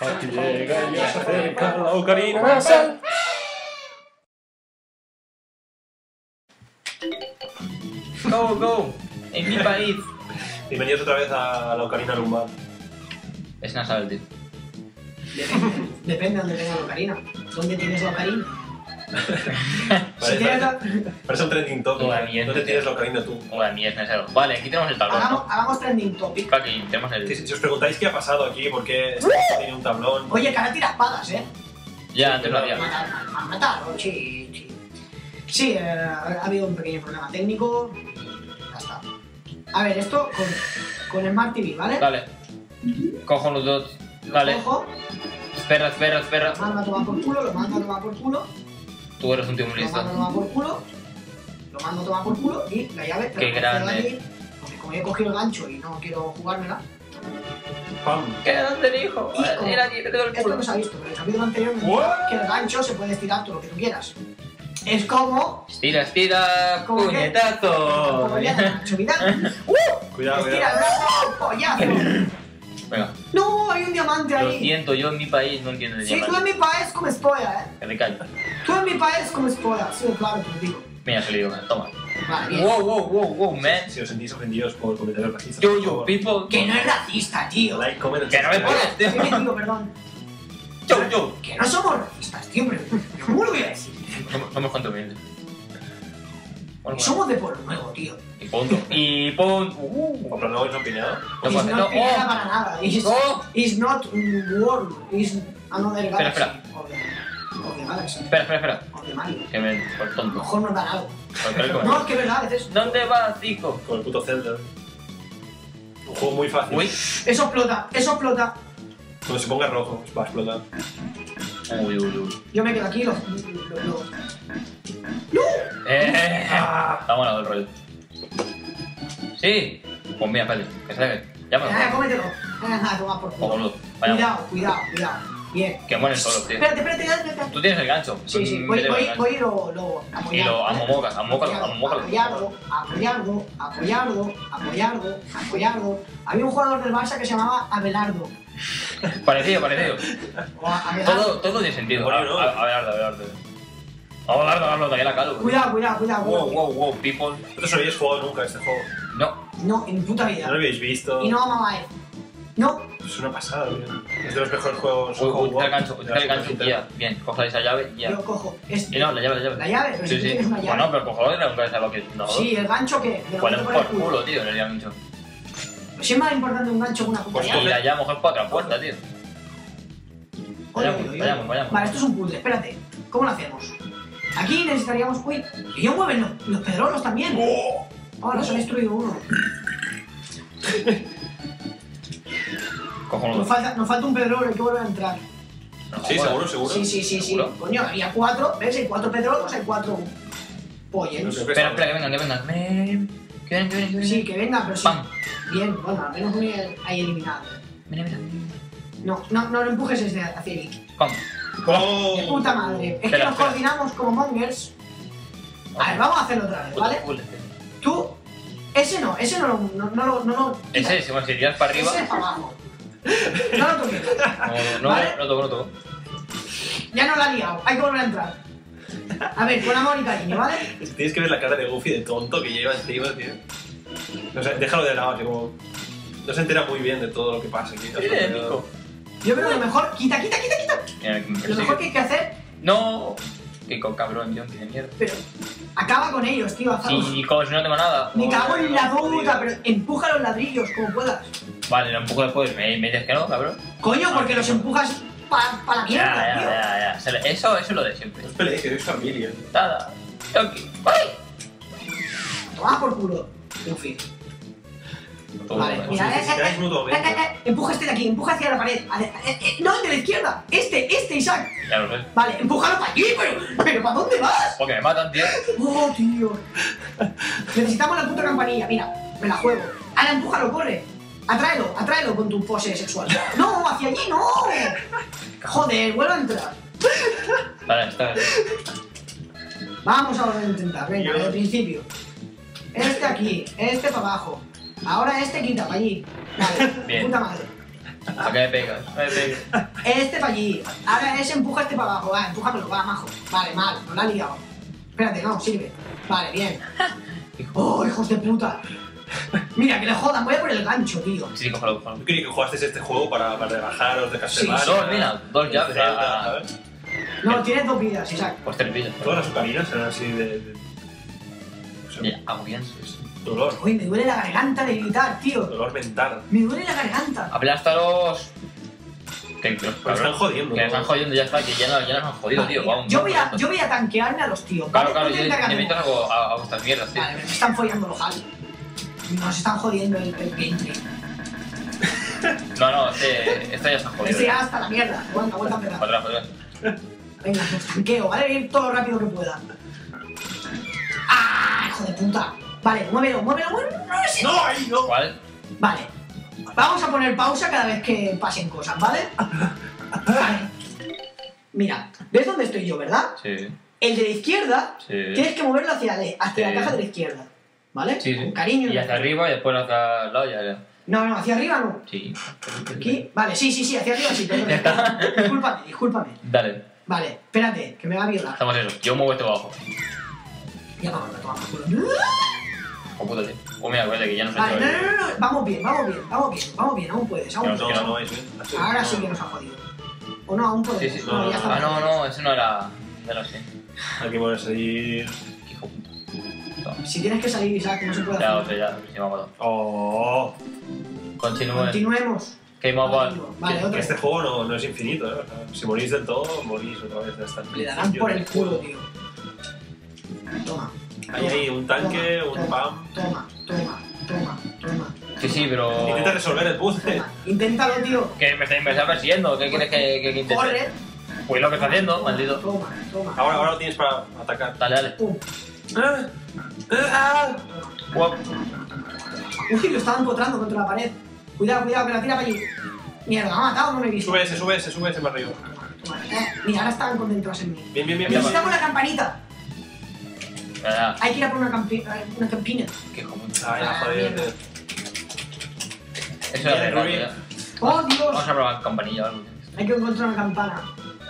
Aquí llega y ya se acerca la ocarina nasal. Go, go. En mi país. Bienvenidos otra vez a la ocarina lumbar. Es nasal, tío. Depende de dónde tengas la ocarina. ¿Dónde tienes la ocarina? Si Parece, tienes la... parece un trending topic. Toda mierda. ¿Dónde tienes la ocarina tú? Hola, mía, es nasal. Vale, aquí tenemos el tablón, ¿no? hagamos trending topic. Aquí tenemos el... Si os preguntáis qué ha pasado aquí, por qué tiene un tablón. Oye, que ahora tira espadas, ¿eh? Ya, antes lo había. Matarlo, sí. Sí, ha habido un pequeño problema técnico. Ya está. A ver, esto con Smart TV, ¿vale? Vale. Cojo los dos. Vale. Cojo, Espera. lo mando a tomar por culo, lo mando a tomar por culo, Tú eres un tío muy lo mando a listo. tomar por culo, lo mando a tomar por culo y la llave... Qué grande. Aquí, porque como he cogido el gancho y no quiero jugármela... ¡Pam! ¿Qué grande, hijo? Y como- Mira aquí, te quedo el Esto culo. no se ha visto, pero en el capítulo anterior me What? dijo que el gancho se puede estirar todo lo que tú quieras. Es como... Estira, ¿Cómo qué? puñetazo. Como ya, gancho vital. Cuidado, Estira el cuidado. brazo, pollazo. Venga, No, hay un diamante lo ahí. siento, yo en mi país no entiendo de Sí, tú en diamante. mi país como spoiler, Que me callo. Tú en mi país como spoiler, sí, claro, te lo digo. Mira, se le digo, toma. Vale, bien. Wow, man. Si os sentís ofendidos por comentarios racistas. Yo, por favor, people. Que no es racista, tío. Like, comment, Que no me subscribe. pones, ¿Qué tío. me digo, perdón? Yo. Que no somos racistas, tío, pero ¿cómo lo voy a decir? Somos cuanto humildes. Bueno, Somos de Pueblo Nuevo, tío. Y punto. Y punto. Pero no habéis opinado. No It's pasa not no. criminal para nada. Oh. It's not world. It's another galaxy. Espera. Of the galaxy. Espera. Of the Mario. Que me. Por A lo tonto. mejor nos dan algo. Por calco. No, es que es verdad, a veces... ¿Dónde vas, hijo? Con el puto Zelda. Un juego muy fácil. Uy. Eso explota, eso explota. Cuando se ponga rojo, va a explotar. Uy. Yo me quedo aquí, ¡No! Estamos al rollo. Sí. Pues mira, espérate. Que se deje. Ya me lo como. Cómetelo. Toma por O culo. boludo. Vaya. Cuidado. Bien. Que mueren todos, tío. Espérate. Tú tienes el gancho. Sí, Métele el voy gancho. y lo apoyarlo. Y lo amomocas. Apoyarlo. Había un jugador del Barça que se llamaba Abelardo. Parecido. O Abelardo. Todo tiene sentido. Bueno, no. Abelardo. Abelardo, de ahí la calo. Cuidado. Wow, people. Vosotros no habéis jugado nunca este juego. No. No, en puta vida. No lo habéis visto. Y no mamá No. Es una pasada, tío. Es de los mejores juegos. Utiliza el gancho. Ya, bien. Coge esa llave. Ya. Yo cojo este. Y no, la llave. La llave, pero si tú tienes una llave. Bueno, pero cojo nunca es algo que. No. Sí, el gancho que. me lo Pues meto por por el culo, tío, le habían dicho. Pues es más importante un gancho que una puta Pues Y llave. la llave mejor para otra puerta, tío. Vayamos. Vale, esto es un puzzle, espérate. ¿Cómo lo hacemos? Aquí necesitaríamos... Uy, que yo mueven los pedrolos también. Oh, nos han destruido uno. Cojo Nos falta un pedrolo, hay que volver a entrar. Sí, seguro. Sí. ¿Seguro? Coño, había 4, ¿ves? Hay 4 pedrolos, hay 4 pollens. Espera, que vengan. Que vengan. Sí, que venga, pero sí. Pam. Bien, bueno, al menos uno hay eliminado. Mira. No lo empujes desde hacia aquí. Pam. De puta madre. Es que Espera. nos coordinamos como mongers. A ver, vamos a hacerlo otra vez, ¿vale? Tú, ese no lo... Ese, bueno, si tiras para arriba. Ese es para abajo. No lo toques. ¿Vale? No toco. Ya no la ha liado, hay que volver a entrar. A ver, con amor y cariño, ¿vale? Es que tienes que ver la cara de Goofy de tonto que lleva encima, tío. O sea, déjalo de lado, que como... No se entera muy bien de todo lo que pasa aquí. Pico. Yo creo que lo mejor... ¡Quita! Mira, que me Lo persigue. mejor que hay que hacer... No. Kiko, cabrón, yo, de mierda. Pero... Acaba con ellos, tío. Sí, como si no tengo nada. Me cago en la puta, pero empuja los ladrillos como puedas. Vale, lo empujo después. ¿Me dices que no, cabrón? Coño, porque los empujas para la mierda, tío. Ya. Eso es lo de siempre. No os peleéis, que sois familia. Nada. Aquí. ¡Ay! Toma por culo. Goofy. Vale, mira, necesitáis mutuamente. Empuja este de aquí, empuja hacia la pared. No, el de la izquierda. Este, Isaac. Ya lo sé. Vale, empújalo para allí, pero ¿para dónde vas? Porque me matan, tío. Oh, tío. Necesitamos la puta campanilla, mira, me la juego. Ahora empújalo, corre. Atráelo con tu pose sexual. No, hacia allí no. Joder, vuelve a entrar. Vale, está bien. Vamos a volver a intentar, venga, desde el principio. Este aquí, este para abajo. Ahora este quita para allí. Vale, Bien. puta madre. ¿A qué me pegas? No me pegues. Este para allí. Ahora ese empuja este para abajo. Va, empújamelo, va, majo. Vale, mal, nos la ha liado. Espérate, no, sirve. Vale, bien. ¡Oh, hijos de puta! Mira, que le jodan, voy a por el gancho, tío. Sí, cógelo. Yo creí que jugasteis este juego para relajaros de Castlevania. Sí, Dos, mira, dos llaves. Zelda, ¿sabes? No, tienes 2 vidas, Isaac. Pues 3 vidas. Todas las ocarinas eran así de o sea, Mira, hago bien. dolor. Uy, me duele la garganta de gritar, tío. Dolor mental. Me duele la garganta. Aplástalos. Que los Me están jodiendo. Que me están jodiendo, ya está, que ya nos han jodido, tío. Vamos, Yo voy a tanquearme a los tíos. Claro, ¿vale? claro, Tú yo intenta me meto ganar. a vuestras mierdas, tío. Vale, me están follando los Hal. Nos están jodiendo el gameplay. No, este ya está jodido. Este ya hasta la mierda. Aguanta, aguanta, Para aguanta. atrás, para atrás. Venga, pues tanqueo, ¿vale? Ir todo lo rápido que pueda. ¡Ah, hijo de puta! Vale, muévelo. No, ese. ¡No, ahí no! ¿Cuál? Vale. Vamos a poner pausa cada vez que pasen cosas, ¿vale? Vale. Mira, ¿ves dónde estoy yo, verdad? Sí, El de la izquierda, sí. tienes que moverlo hacia la Sí. caja de la izquierda. ¿Vale? Sí, sí. Con cariño. Y hacia arriba y después hacia el lado ya. No, hacia arriba no. Sí. Aquí. Vale, sí, hacia arriba sí, perdón. Ya está. Discúlpame. Dale, Vale, espérate, que me va a violar. hacemos eso. Yo muevo este abajo. Ya vamos, toma por culo. O puta, tío. O mira, acuérdate que ya no se Vale, no. Vamos bien, aún puedes, aún No, puedes. No, no, es bien. Ahora sí que nos ha jodido. O no, aún puedes. Sí, sí. No, ya está. No, eso no era. Ya lo sé. Aquí puede salir. Hijo puta. Si tienes que salir, Isaac, no se puede Ya, hacer. ya, me ha matado. Oh. Continúe. Continuemos. Game over. Vale, Que otro. este juego no es infinito, ¿eh? O sea, si morís del todo, morís otra vez hasta el Le darán por el culo, tío. Toma. Ahí hay un tanque, un pam. Toma. Sí, pero. Intenta resolver el puzzle. Toma. Inténtalo, tío. Que me está persiguiendo. ¿Qué quieres que intente? Corre. Pues lo que está haciendo, maldito. Toma. Ahora lo tienes para atacar. Dale. Pum. ¡Ah! Guap. Uy, lo estaba empotrando contra la pared. Cuidado, que la tira para allí. Mierda, me ha matado, no me he visto. Sube ese para arriba. Toma. Mira, ahora están concentrados en mí. Bien. Necesitamos la campanita. Ya, Hay que ir a por una campina. qué hijo puta. Ay, la joder. mierda. Eso era de Bien, rato Rubí. ya. ¡Oh, Dios! Vamos a probar campanilla o algo. Hay que encontrar una campana.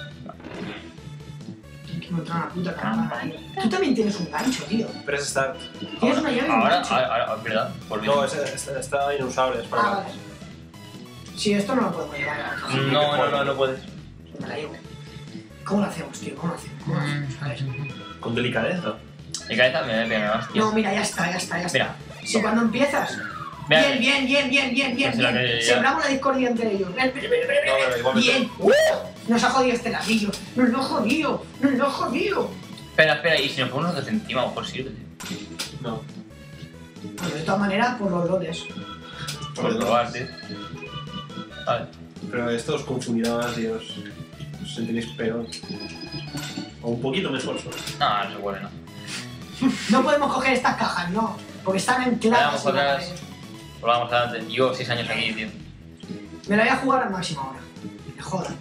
Hay que encontrar una puta campana, tío. Tú también tienes un gancho, tío. Press start. Tienes una llave y un gancho. Ahora, ¿verdad? Por No, está inusable, es para Ah, vale. Sí, esto no lo podemos llevar. No puedes. Me la llevo. ¿Cómo lo hacemos, tío? ¿Cómo lo hacemos? A ver. Con delicadeza. Mi cabeza me vas, tío. No, mira, ya está. Mira. Si cuando empiezas... Mira. Bien. Pues la que ya- Sembramos la discordia entre ellos. Ven. No, pero igualmente. Bien. Nos ha jodido este ladrillo. Nos lo ha jodido. Espera, y si nos ponemos nosotros encima, a lo mejor sirve, tío. No. Bueno, de todas maneras, por los loles. Por probar, tío. Vale. Pero esto os confundirá más y os sentiréis peor. O un poquito mejor solo. No se puede, no. No podemos coger estas cajas, no. Porque están ancladas. Vamos atrás. Volvamos adelante. Yo 6 años aquí, tío. Me la voy a jugar al máximo ahora. Me jodan.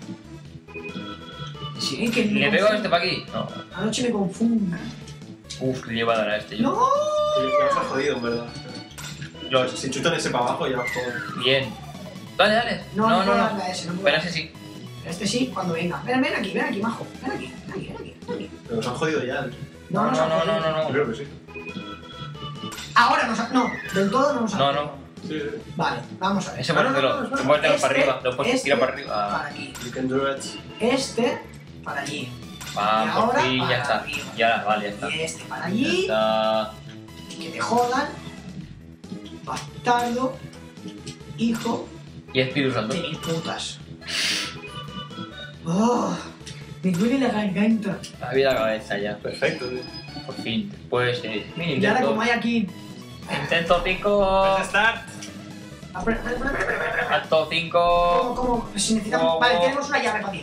Sí, que me ¿Le pego a confundo. este para aquí? No. Anoche me confundo. Uf, le lleva a dar a este yo. ¡No! Ya os ha jodido, en verdad. Si chutan ese para abajo, ya os joden. Bien. Dale. No puedo darle a ese, no puedo. Espera, ese sí. Este sí, cuando venga. Ven aquí, majo. Ven aquí. Pero os han jodido ya. No. Yo creo que sí. Ahora no, del todo no nos ha No. jodido. Sí. Vale, vamos a ver. Ese muértelo. Te muértelo para Este, arriba. Después tira para arriba. Para aquí. You can do it. Este para allí. Y Por ahora fin, para ya está. arriba. Ya, vale, ya está. Y este para Ya allí. está. Que te jodan. Bastardo. Hijo Y Espíritu Santo. de mil putas. Oh, me duele la garganta. La vida a la cabeza ya. Perfecto, tío. Por fin. Después, mini Y ahora intento. como hay aquí... Intento 5. Press start. Alto 5. ¿Cómo? Si necesitamos... Oh, Vale, oh. tenemos una llave para ti.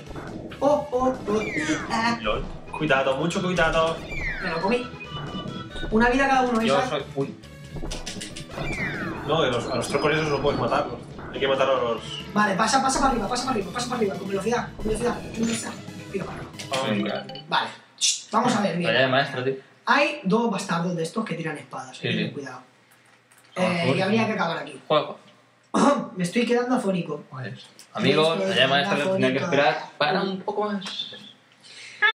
LOL. Cuidado, mucho cuidado. Me lo comí. Una vida cada uno, Yo esa. soy. Uy. No, a los trocos esos no puedes matarlos. Hay que matar a los. Vale, pasa para arriba, con velocidad. Tira para arriba. Soy un crack. Vale, vamos a ver Tarea de bien. maestro, tío. Hay dos bastardos de estos que tiran espadas, Sí, ten sí. cuidado. Ah, Y habría que acabar aquí. Juego. Me estoy quedando afónico. Pues, amigos, Estoy la llama esta quedando vez tenía que afónico. esperar para un poco más.